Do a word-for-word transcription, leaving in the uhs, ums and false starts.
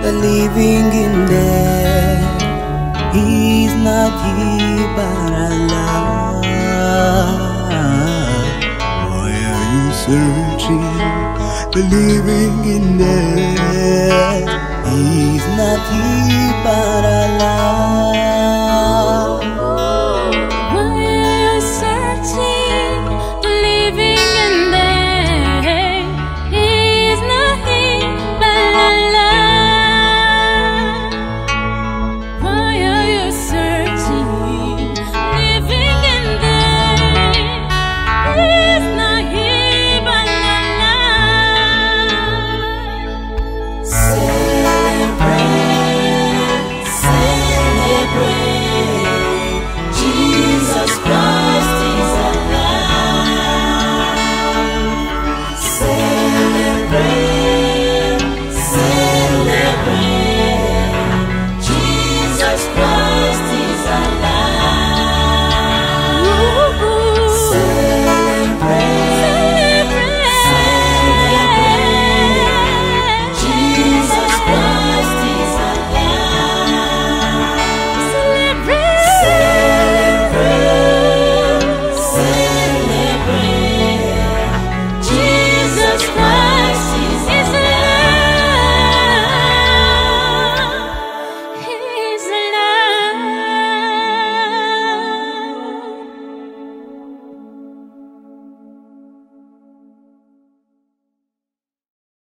the living in death. He's not here but Allah. Why are you searching, the living in death? He's not here but Allah.